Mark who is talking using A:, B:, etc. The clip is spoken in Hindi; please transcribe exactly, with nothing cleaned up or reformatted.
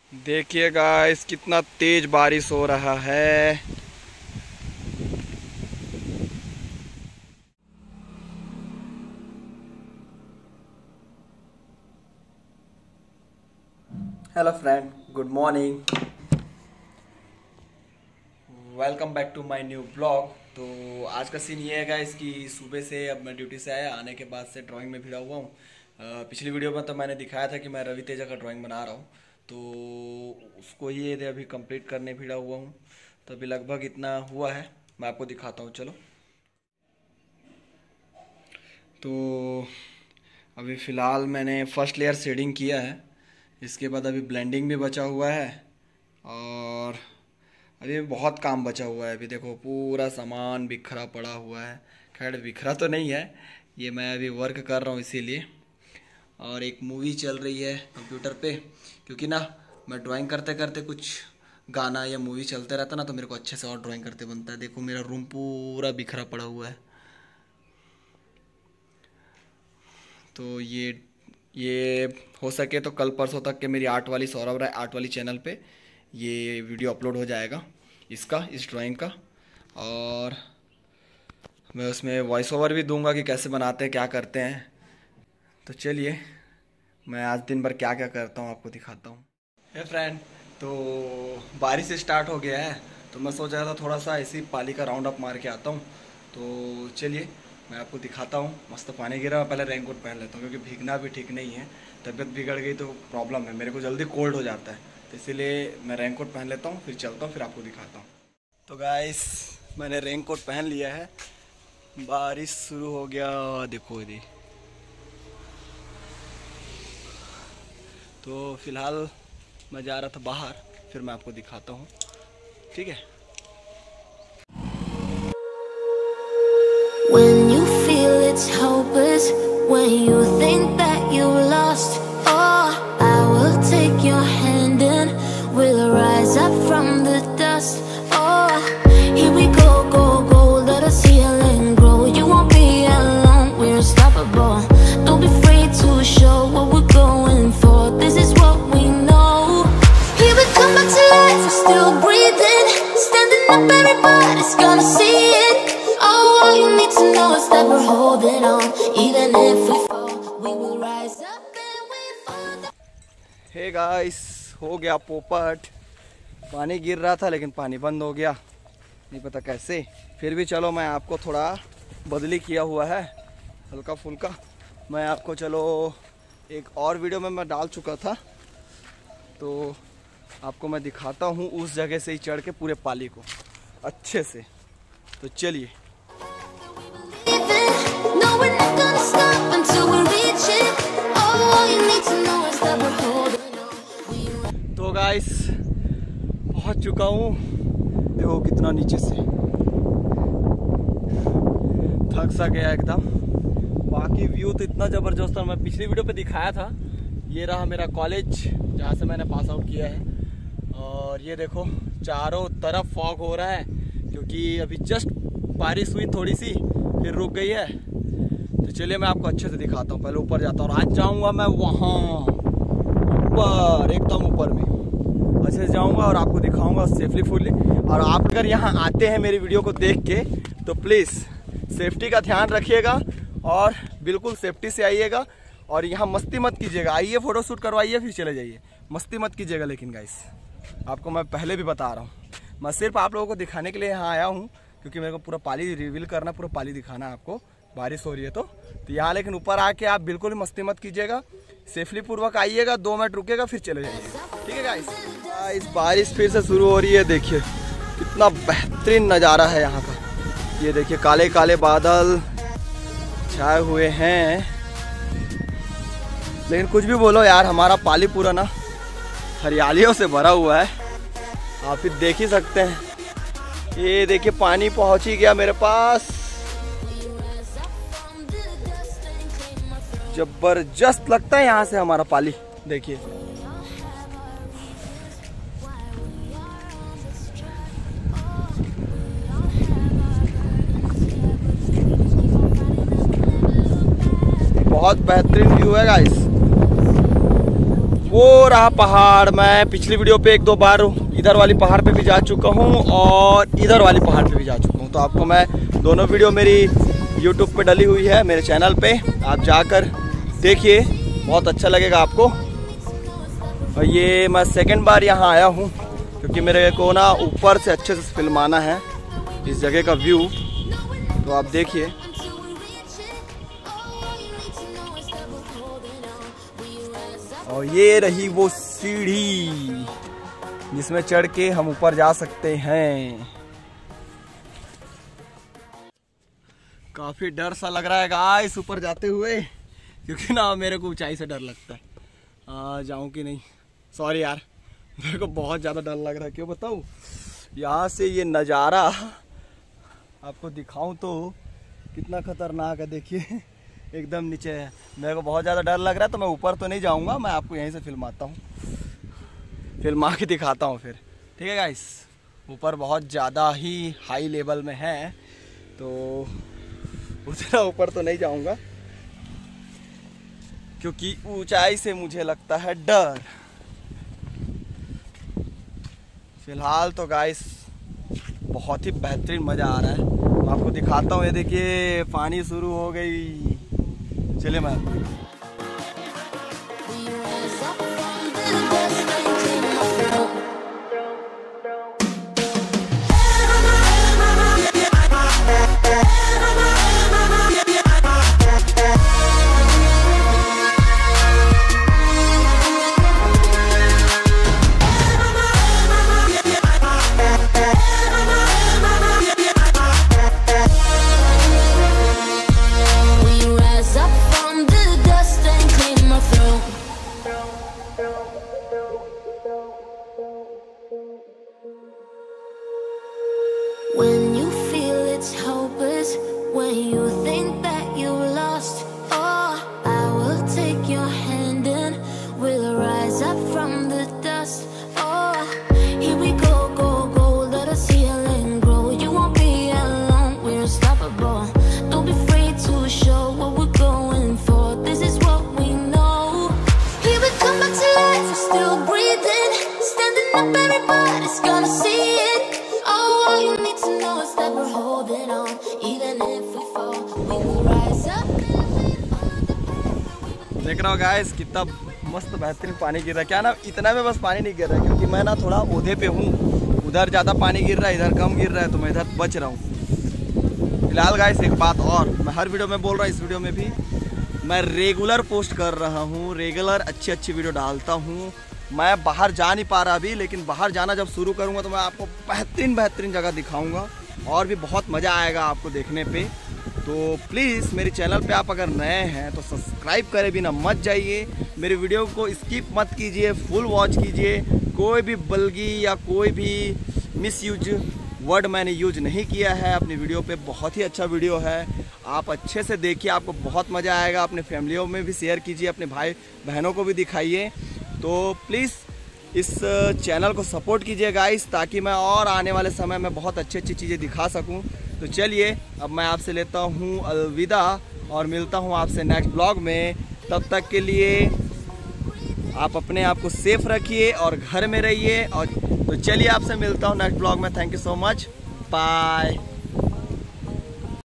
A: देखिए गाइस कितना तेज बारिश हो रहा है। Hello friend, good morning, welcome back to my new blog. तो आज का सीन ये है गाइस कि सुबह से अब मैं ड्यूटी से आया, आने के बाद से ड्राइंग में भिड़ा हुआ हूँ। पिछली वीडियो में तो मैंने दिखाया था कि मैं रवि तेजा का ड्राइंग बना रहा हूँ, तो उसको ही ये अभी कंप्लीट करने भिड़ा हुआ हूँ। तो अभी लगभग इतना हुआ है, मैं आपको दिखाता हूँ। चलो, तो अभी फ़िलहाल मैंने फर्स्ट लेयर शेडिंग किया है, इसके बाद अभी ब्लेंडिंग भी बचा हुआ है और अभी बहुत काम बचा हुआ है। अभी देखो पूरा सामान बिखरा पड़ा हुआ है। खैर बिखरा तो नहीं है, ये मैं अभी वर्क कर रहा हूँ इसीलिए। और एक मूवी चल रही है कंप्यूटर पे, क्योंकि ना मैं ड्राइंग करते करते कुछ गाना या मूवी चलते रहता ना, तो मेरे को अच्छे से और ड्राइंग करते बनता है। देखो मेरा रूम पूरा बिखरा पड़ा हुआ है। तो ये ये हो सके तो कल परसों तक के मेरी आर्ट वाली सौरभ राय आर्ट वाली चैनल पे ये वीडियो अपलोड हो जाएगा इसका, इस ड्राइंग का। और मैं उसमें वॉइस ओवर भी दूंगा कि कैसे बनाते हैं, क्या करते हैं। तो चलिए मैं आज दिन भर क्या क्या करता हूँ आपको दिखाता हूँ। हे फ्रेंड, तो बारिश स्टार्ट हो गया है, तो मैं सोच रहा था थोड़ा सा ऐसी पाली का राउंड अप मार के आता हूँ। तो चलिए मैं आपको दिखाता हूँ। मस्त पानी गिरा, मैं पहले रेनकोट पहन लेता हूँ क्योंकि भीगना भी ठीक नहीं है। तबीयत बिगड़ गई तो प्रॉब्लम है, मेरे को जल्दी कोल्ड हो जाता है, तो इसीलिए मैं रेनकोट पहन लेता हूँ, फिर चलता हूँ, फिर आपको दिखाता हूँ। तो गाइस मैंने रेनकोट पहन लिया है, बारिश शुरू हो गया, देखो ये। तो फिलहाल मैं जा रहा था बाहर, फिर मैं आपको दिखाता हूँ, ठीक है।
B: When you feel it's hopeless, when you think that you lost, oh, I will take your hand and we'll rise up from the dust. Oh, here we go, go, go, let us heal and grow. You won't be alone, we're unstoppable. Don't be afraid to show what we're going for. This is what we know. Here we come back to life, we're still breathing. Standing up, everybody's gonna see it. All you need to know is that we're holding on. Even if we fall, we will rise up and we fall.
A: Hey guys, हो गया पोपट। पानी गिर रहा था लेकिन पानी बंद हो गया, नहीं पता कैसे। फिर भी चलो मैं आपको थोड़ा बदली किया हुआ है, हल्का फुल्का। मैं आपको चलो एक और वीडियो में मैं डाल चुका था, तो आपको मैं दिखाता हूँ उस जगह से ही चढ़ के पूरे पाली को अच्छे से। तो चलिए।
B: No, we're not gonna stop until we reach it. All you need to know is that we're holding on.
A: तो गाइस पहुंच चुका हूँ, देखो कितना नीचे से, थक सा गया एकदम। बाकी व्यू तो इतना ज़बरदस्त था, मैं पिछली वीडियो पे दिखाया था। ये रहा मेरा कॉलेज जहाँ से मैंने पास आउट किया है। और ये देखो चारों तरफ फॉग हो रहा है, क्योंकि अभी जस्ट बारिश हुई थोड़ी सी, फिर रुक गई है। तो चलिए मैं आपको अच्छे से दिखाता हूँ। पहले ऊपर जाता हूँ और आज जाऊँगा मैं वहाँ ऊपर, एकदम ऊपर में अच्छे से जाऊँगा और आपको दिखाऊँगा सेफली फुली। और आप अगर यहाँ आते हैं मेरी वीडियो को देख के, तो प्लीज़ सेफ्टी का ध्यान रखिएगा और बिल्कुल सेफ्टी से आइएगा। और यहाँ मस्ती मत कीजिएगा, आइए फ़ोटो शूट करवाइए फिर चले जाइए, मस्ती मत कीजिएगा। लेकिन गाइस आपको मैं पहले भी बता रहा हूँ, मैं सिर्फ आप लोगों को दिखाने के लिए यहाँ आया हूँ, क्योंकि मेरे को पूरा पाली रिवील करना, पूरा पाली दिखाना है आपको। बारिश हो रही है तो तो यहाँ, लेकिन ऊपर आके आप बिल्कुल मस्ती मत कीजिएगा, सेफली पूर्वक आइएगा, दो मिनट रुकेगा फिर चले जाइएगा, ठीक है गाइस। गाइस बारिश फिर से शुरू हो रही है, देखिए कितना बेहतरीन नज़ारा है यहाँ का। ये देखिए काले काले बादल छाए हुए हैं, लेकिन कुछ भी बोलो यार, हमारा पाली पूरा ना हरियालियों से भरा हुआ है, आप फिर देख ही सकते हैं। ये देखिए पानी पहुंच ही गया मेरे पास, जबरदस्त लगता है यहाँ से हमारा पाली। देखिए बहुत बेहतरीन व्यू है गाइस, वो रहा पहाड़। मैं पिछली वीडियो पे एक दो बार इधर वाली पहाड़ पे भी जा चुका हूँ और इधर वाली पहाड़ पे भी जा चुका हूँ। तो आपको मैं दोनों वीडियो मेरी यूट्यूब पे डली हुई है मेरे चैनल पे, आप जाकर देखिए, बहुत अच्छा लगेगा आपको। और ये मैं सेकंड बार यहाँ आया हूँ क्योंकि मेरे को ना ऊपर से अच्छे से फिल्माना है इस जगह का व्यू। तो आप देखिए, और ये रही वो सीढ़ी जिसमें चढ़ के हम ऊपर जा सकते हैं। काफी डर सा लग रहा है गाइस ऊपर जाते हुए, क्योंकि ना मेरे को ऊंचाई से डर लगता है। आ जाऊं कि नहीं, सॉरी यार, मेरे को बहुत ज़्यादा डर लग रहा है। क्यों बताऊं, यहाँ से ये नज़ारा आपको दिखाऊं तो कितना खतरनाक है। देखिए एकदम नीचे है, मेरे को बहुत ज़्यादा डर लग रहा है। तो मैं ऊपर तो नहीं जाऊंगा, मैं आपको यहीं से फिल्माता हूँ, फिल्मा के दिखाता हूँ फिर, ठीक है गाइस। ऊपर बहुत ज़्यादा ही हाई लेवल में है, तो उतना ऊपर तो नहीं जाऊंगा क्योंकि ऊंचाई से मुझे लगता है डर। फिलहाल तो गाइस बहुत ही बेहतरीन मज़ा आ रहा है। मैं आपको दिखाता हूँ, ये देखिए पानी शुरू हो गई। चलिए मैं
B: When you feel it's hopeless, when you think that you lost, oh, I will take your hand and we'll rise up from the dust. Oh, here we go, go, go, let us heal and grow. You won't be alone, we're unstoppable. Don't be afraid to show what we're going for. This is what we know. Here we come back to life, we're still breathing, standing up, everybody's gonna see it. Oh, all you need to know is that we're holding on, even if we fall, we will rise up.
A: देख रहा हो गाइस कितना मस्त बेहतरीन पानी गिर रहा है। क्या ना, इतना में बस पानी नहीं गिर रहा है क्योंकि मैं ना थोड़ा ओहदे पे हूँ, उधर ज़्यादा पानी गिर रहा है, इधर कम गिर रहा है, तो मैं इधर बच रहा हूँ। फिलहाल गाइस एक बात और, मैं हर वीडियो में बोल रहा हूँ, इस वीडियो में भी मैं रेगुलर पोस्ट कर रहा हूँ, रेगुलर अच्छी अच्छी वीडियो डालता हूँ। मैं बाहर जा नहीं पा रहा अभी, लेकिन बाहर जाना जब शुरू करूँगा तो मैं आपको बेहतरीन बेहतरीन जगह दिखाऊँगा और भी बहुत मज़ा आएगा आपको देखने पे। तो प्लीज़ मेरे चैनल पे आप अगर नए हैं तो सब्सक्राइब करे बिना मत जाइए, मेरे वीडियो को स्किप मत कीजिए, फुल वॉच कीजिए। कोई भी बल्गी या कोई भी मिसयूज वर्ड मैंने यूज नहीं किया है अपनी वीडियो पे। बहुत ही अच्छा वीडियो है, आप अच्छे से देखिए, आपको बहुत मज़ा आएगा। अपने फैमिलियों में भी शेयर कीजिए, अपने भाई बहनों को भी दिखाइए। तो प्लीज़ इस चैनल को सपोर्ट कीजिए गाइस, ताकि मैं और आने वाले समय में बहुत अच्छी अच्छी चीज़ें दिखा सकूं। तो चलिए अब मैं आपसे लेता हूं अलविदा और मिलता हूं आपसे नेक्स्ट ब्लॉग में। तब तक के लिए आप अपने आप को सेफ रखिए और घर में रहिए। और तो चलिए आपसे मिलता हूं नेक्स्ट ब्लॉग में। Thank you so much, bye.